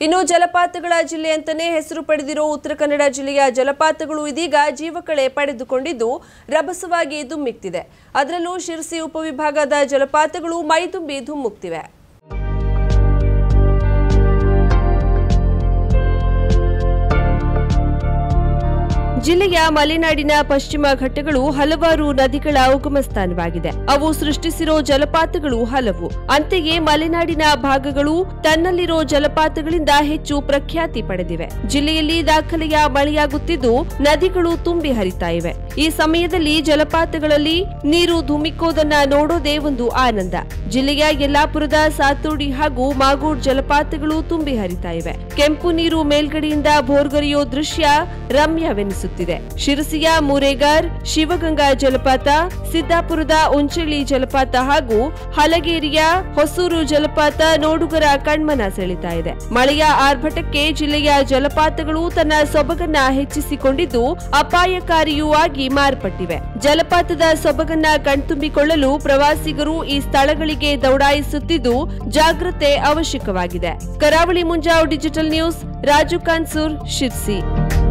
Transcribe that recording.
ಇನ್ನು ಜಲಪಾತಗಳ ಜಿಲ್ಲೆ ಅಂತಾನೆ ಹೆಸರು ಪಡೆದಿರೋ ಉತ್ತರ ಕನ್ನಡ ಜಿಲ್ಲೆಯ ಜಲಪಾತಗಳು ಇದೀಗ ಜೀವಕಳೆ ಪಡೆದುಕೊಂಡಿದ್ದು ರಭಸವಾಗಿ ಧುಮ್ಮಿಕ್ತಿದೆ. ಅದರಲ್ಲೂ ಶಿರಸಿ ಉಪವಿಭಾಗದ ಜಲಪಾತಗಳು ಮೈದುಂಬಿ ಧುಮ್ಮುಕ್ತಿವೆ. ಜಿಲ್ಲೆಯ ಮಲೆನಾಡಿನ ಪಶ್ಚಿಮ ಘಟ್ಟಗಳು ಹಲವಾರು ನದಿಗಳ ಉಗಮ ಸ್ಥಾನವಾಗಿದೆ. ಅವು ಸೃಷ್ಟಿಸಿರೋ ಜಲಪಾತಗಳು ಹಲವು. ಅಂತೆಯೇ ಮಲೆನಾಡಿನ ಭಾಗಗಳು ತನ್ನಲ್ಲಿರೋ ಜಲಪಾತಗಳಿಂದ ಹೆಚ್ಚು ಪ್ರಖ್ಯಾತಿ ಪಡೆದಿವೆ. ಜಿಲ್ಲೆಯಲ್ಲಿ ದಾಖಲೆಯ ಮಳೆಯಾಗುತ್ತಿದ್ದು ನದಿಗಳು ತುಂಬಿ ಹರಿತಾ ಇವೆ. ಈ ಸಮಯದಲ್ಲಿ ಜಲಪಾತಗಳಲ್ಲಿ ನೀರು ಧುಮ್ಮಿಕೋದನ್ನ ನೋಡೋದೇ ಒಂದು ಆನಂದ. ಜಿಲ್ಲೆಯ ಯಲ್ಲಾಪುರದ ಸಾತೋಡಿ ಹಾಗೂ ಮಾಗೋಡ್ ಜಲಪಾತಗಳು ತುಂಬಿ ಹರಿತಾ ಇವೆ. ಕೆಂಪು ನೀರು ಮೇಲ್ಗಡೆಯಿಂದ ಭೋರ್ಗರೆಯೋ ದೃಶ್ಯ ರಮ್ಯವೆನಿಸುತ್ತಿದೆ. ಶಿರಸಿಯ ಮುರೇಗಾರ್, ಶಿವಗಂಗಾ ಜಲಪಾತ, ಸಿದ್ದಾಪುರದ ಉಂಚಳ್ಳಿ ಜಲಪಾತ ಹಾಗೂ ಹಲಗೇರಿಯ ಹೊಸೂರು ಜಲಪಾತ ನೋಡುಗರ ಕಣ್ಮನ ಸೆಳೆತಾ ಇದೆ. ಮಳೆಯ ಆರ್ಭಟಕ್ಕೆ ಜಿಲ್ಲೆಯ ಜಲಪಾತಗಳು ತನ್ನ ಸೊಬಗನ್ನ ಹೆಚ್ಚಿಸಿಕೊಂಡಿದ್ದು ಅಪಾಯಕಾರಿಯೂ ಆಗಿ ಮಾರ್ಪಟ್ಟಿವೆ. ಜಲಪಾತದ ಸೊಬಗನ್ನ ಕಣ್ತುಂಬಿಕೊಳ್ಳಲು ಪ್ರವಾಸಿಗರು ಈ ಸ್ಥಳಗಳಿಗೆ ದೌಡಾಯಿಸುತ್ತಿದ್ದು ಜಾಗೃತೆ ಅವಶ್ಯಕವಾಗಿದೆ. Karavali Munjavu digital news, Raju Kansur, Sirsi.